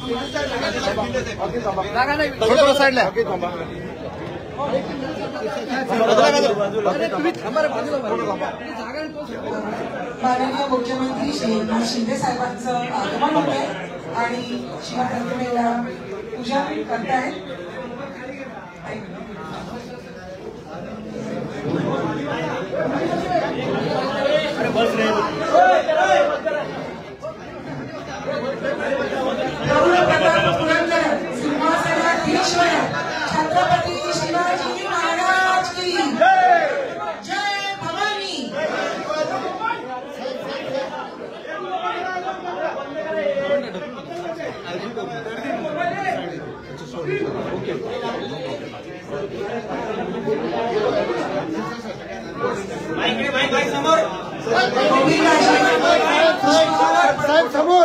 थोडं साईडला माननीय मुख्यमंत्री श्री एकनाथ शिंदे साहेबांचं आगमन होत आहे आणि शिवप्रतिमेला पूजा करतायत. सिंहासनाधीश्वर छत्रपती शिवाजी महाराज की जय भवानी. साहेब समोर.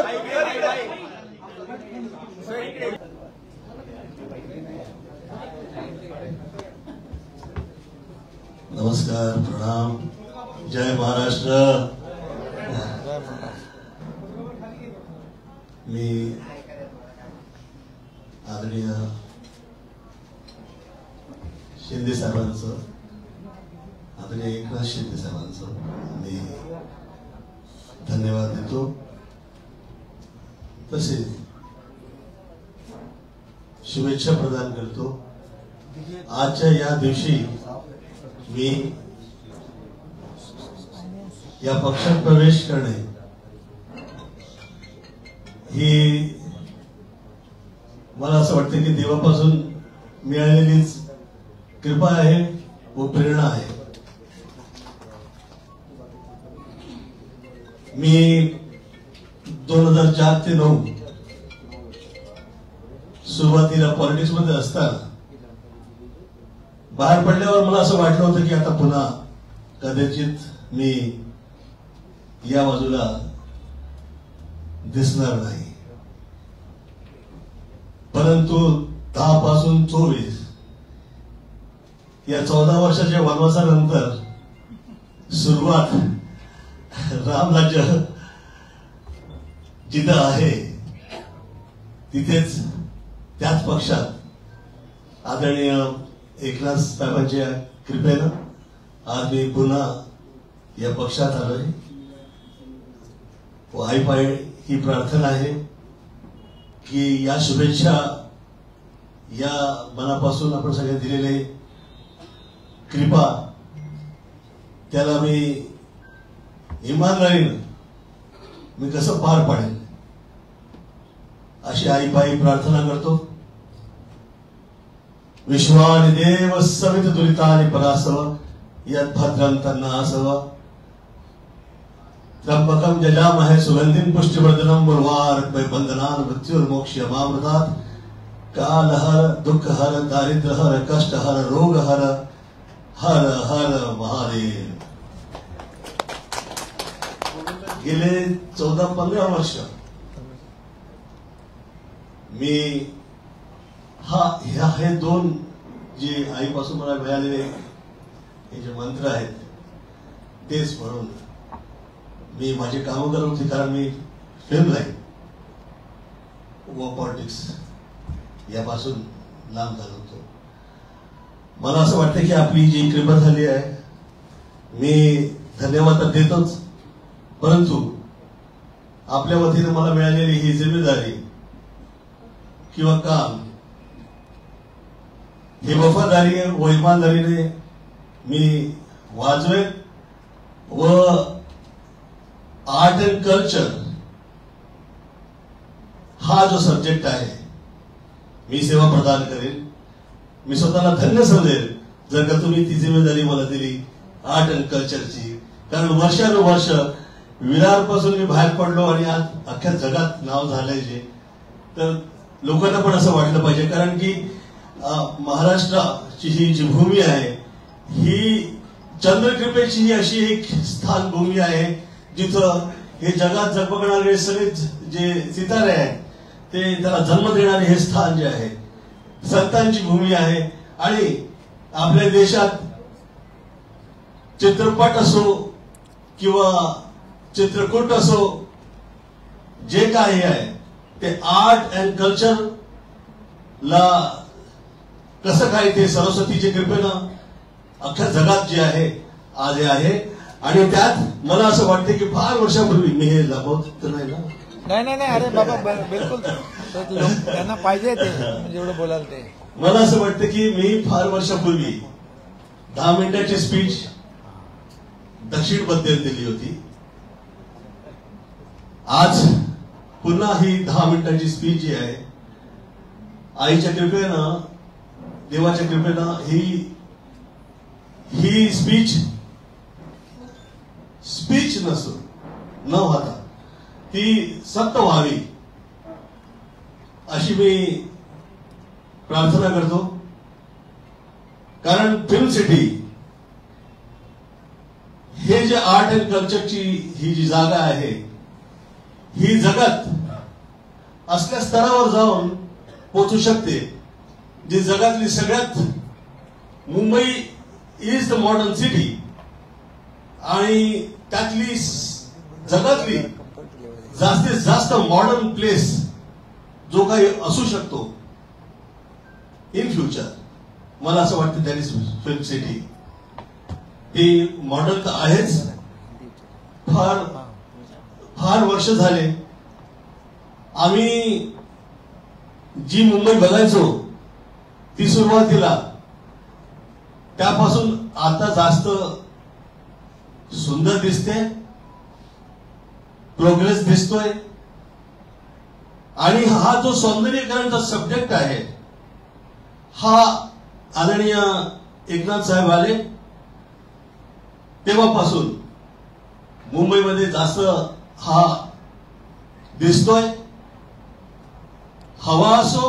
नमस्कार, प्रणाम, जय महाराष्ट्र. मी आदरणीय शिंदे साहेबांचं, आदरणीय एकनाथ शिंदे साहेबांचं मी धन्यवाद देतो. तसेच शुभेच्छा प्रदान करतो. आजच्या या दिवशी मी या पक्षात प्रवेश करणे ही मला असं वाटतं की देवापासून मिळालेलीच कृपा आहे व प्रेरणा आहे. मी 2004 ते 2009 सुरुवातीला पॉलिटिक्स मध्ये असताना बाहेर पडल्यावर मला असं वाटलं होतं की आता पुन्हा कदाचित मी या बाजूला दिसणार नाही. परंतु 10 पासून 24 या 14 वर्षाच्या वनवासानंतर सुरुवात रामराज्य जिथं आहे तिथेच त्याच पक्षात आदरणीय एकनाथ साहेबांच्या कृपेनं आज मी पुन्हा या पक्षात आलोय. व आईपाय ही प्रार्थना आहे की या शुभेच्छा या मनापासून आपण सगळे दिलेले कृपा त्याला मी इमानदारीनं मी कसं पार पाडेल अशी आईपायी प्रार्थना करतो. विश्वानि देव सवित दुरितानि परासव यद्भद्रं तन्नासव त्र्यंबकं यजामहे सुगंधिं पुष्टिवर्धनं उर्वारुकमिव बन्धनान् मृत्युर्मोक्षयमामृतात्. कालहर दुःखहर दारिद्र्यहर कष्टहर रोगहर हर हर महादेव. गेले 14-15 वर्ष मी हे 2 जे आईपासून मला मिळालेले हे जे मंत्र आहेत तेच म्हणून मी माझे कामं करत होते. कारण मी फिल्म लाईन व पॉलिटिक्स यापासून लांब झालो होतो. मला असं वाटतं की आपली जी कृपा झाली आहे मी धन्यवाद तर देतोच, परंतु आपल्या वतीने मला मिळालेली ही जिम्मेदारी किंवा काम ही वफादारी व इमानदारीने मी वाजवेन व आर्ट अँड कल्चर हा जो सब्जेक्ट आहे मी सेवा प्रदान करेन. मी स्वतःला धन्य समजेल जर का तुम्ही ती जिम्मेदारी मला दिली आर्ट अँड कल्चरची. कारण वर्षानुवर्ष विरारपासून मी बाहेर पडलो आणि आज अख्ख्या जगात नाव झालंय जे, तर लोकांना पण असं वाटलं पाहिजे. कारण की महाराष्ट्राची ही जी भूमी आहे ही चंद्रकृपेची ही अशी एक स्थान भूमी आहे जिथं हे जगात जगबगणारे सगळे जे सितारे आहेत ते त्याला जन्म देणारे हे स्थान जे आहे संतांची भूमी आहे. आणि आपल्या देशात चित्रपट असो किंवा चित्रकूट असो जे काही आहे ते आर्ट अँड कल्चरला कसं काय ते सरस्वतीच्या कृपेनं अख्ख्या जगात जे आहे आज हे आहे. आणि त्यात मला असं वाटतं की फार वर्षापूर्वी मी हे लपवत तर नाही ना. नाही अरे बाबा बिलकुल त्यांना पाहिजे ते जेवढं बोलाल ते. मला असं वाटतं की मी फार वर्षापूर्वी 10 मिनिटाची स्पीच दक्षिणबद्दल दिली होती. आज पुन्हा ही 10 मिनिटाची स्पीच जी आहे आईच्या कृपेनं देवाच्या कृपेनं ही स्पीच नसून न होता ती सत्य व्हावी अशी मी प्रार्थना करतो. कारण फिल्म सिटी हे जे आर्ट अँड कल्चरची ही जी जागा आहे ही जगात असल्या स्तरावर जाऊन पोहोचू शकते जी जगातली सगळ्यात. Mumbai is the modern city आणि त्यातली जगातली जास्तीत जास्त मॉडर्न प्लेस जो काही असू शकतो इन फ्युचर. मला असं वाटतं दॅट इज फिल्म सिटी. ती मॉडर्न तर आहेच. फार वर्ष झाले आम्ही जी मुंबई बघायचो ती सुरुवातीला त्यापासून आता जास्त सुंदर दिसते, प्रोग्रेस दिसतोय. आणि हा जो सौंदर्यीकरणचा सब्जेक्ट आहे हा आदरणीय एकनाथ साहेब आले तेव्हापासून मुंबईमध्ये जास्त हा दिसतोय. हवा असो,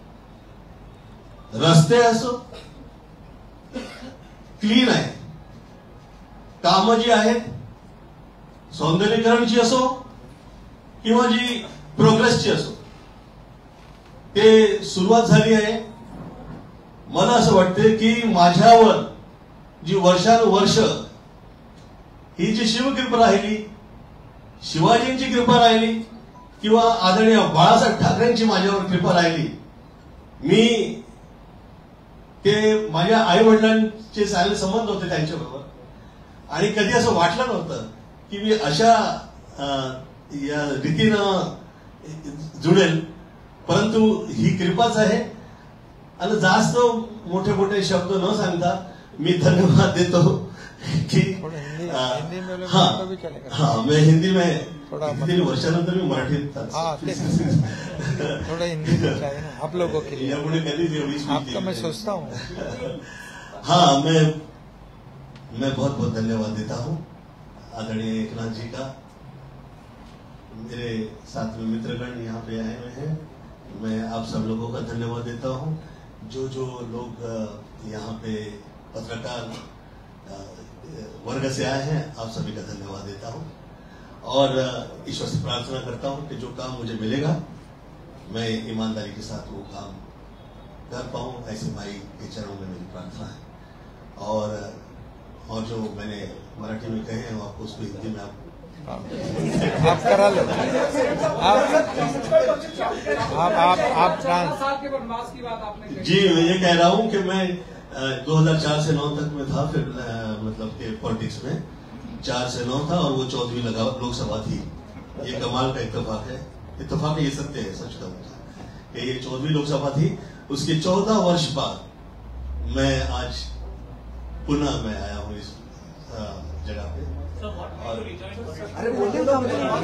रस्ते असो क्लीन आहे. कामं जी आहेत सौंदर्यीकरणची असो किंवा जी प्रोग्रेसची असो ते सुरुवात झाली आहे. मला असं वाटतं की माझ्यावर जी वर्षानुवर्ष ही जी शिवकृपा राहिली, शिवाजींची कृपा राहिली किंवा आदरणीय बाळासाहेब ठाकरेंची माझ्यावर कृपा राहिली. मी ते माझ्या आई वडिलांचे चांगले संबंध होते त्यांच्याबरोबर आणि कधी असं वाटलं नव्हतं की मी अशा या रीतीनं जुळेल. परंतु ही कृपाच आहे. आणि जास्त मोठे मोठे शब्द न सांगता मी धन्यवाद देतो कि मैं हिंदी में इतने वर्षानंतर मी मराठीत थोड़ा हिंदी में चाहिए ना आप लोगों के लिए. आपका मैं सोचता हूँ. हाँ मैं बहुत बहुत धन्यवाद देता हूँ आदरणीय एकनाथ जी का. मेरे साथ में मित्रगण यहाँ पे आए हुए हैं. मैं आप सब लोगों का धन्यवाद देता हूँ. जो लोग यहाँ पे पत्रकार वर्ग से आए हैं आप सभी का धन्यवाद देता हूँ. और ईश्वर से प्रार्थना करता हूँ कि जो काम मुझे मिलेगा मैं ईमानदारी के साथ वो काम कर पाऊँ. ऐसे भाई के चरणों में मेरी प्रार्थना है. और जो मैंने मराठी में कहे हैं आपको उसको हिंदी में आप करा लो. आप जी मैं ये कह रहा हूँ कि मैं 2004 से 9 तक में था. फिर मतलब के पॉलिटिक्स में 4 से 9 था और वो 14वीं लोकसभा थी. ये कमाल का इत्तेफाक है. इत्तेफाक ये सत्य है. सच कहूँगा कि ये 14वीं लोकसभा थी. उसके 14 वर्ष बाद मैं आज पुनः मैं आया हूँ इस जगह पे. अरे बोलिए तो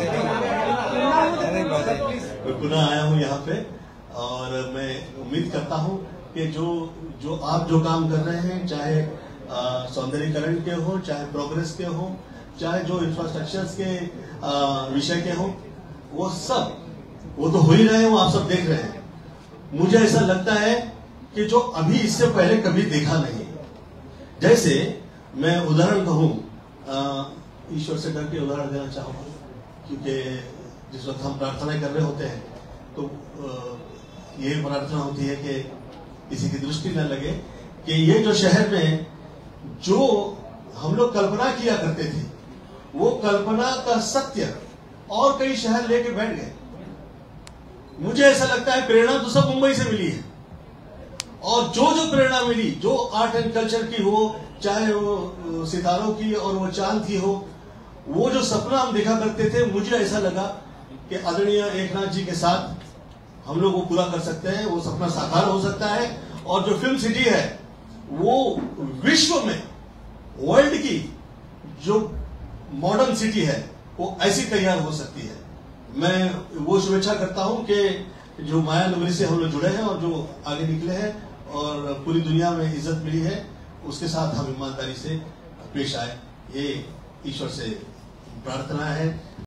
मैं पुनः आया हूँ यहाँ पे. और मैं उम्मीद करता हूँ कि जो आप जो काम कर रहे हैं चाहे सौंदर्यीकरण के हो, चाहे प्रोग्रेस के हो, चाहे जो इंफ्रास्ट्रक्चर्स के विषय के हो, वो तो हो ही रहे हैं. वो आप सब देख रहे हैं. मुझे ऐसा लगता है कि जो अभी इससे पहले कभी देखा नहीं. जैसे मैं उदाहरण कहूं, ईश्वर से डर के उदाहरण देना चाहूंगा क्योंकि जिस वक्त हम प्रार्थना कर रहे होते हैं तो ये प्रार्थना होती है कि किसी की दृष्टि न लगे कि ये जो शहर में जो हम लोग कल्पना किया करते थे वो कल्पना का सत्य और कई शहर लेके बैठ गए. मुझे ऐसा लगता है प्रेरणा तो सब मुंबई से मिली है, और जो प्रेरणा मिली, जो आर्ट एंड कल्चर की हो, चाहे वो सितारों की और वो चांद की हो, वो जो सपना हम देखा करते थे, मुझे ऐसा लगा कि आदरणीय एकनाथ जी के साथ हम लोग वो पूरा कर सकते हैं, वो सपना साकार हो सकता है। और जो फिल्म सिटी है वो विश्व में, वर्ल्ड की जो मॉडर्न सिटी है वो ऐसी तैयार हो सकती है। मैं वो शुभेच्छा करता हूं कि जो माया नगरी से हम लोग जुड़े हैं और जो आगे निकले हैं और पूरी दुनिया में इज्जत मिली है, उसके साथ हम ईमानदारी से पेश आए, ये ईश्वर से प्रार्थना है।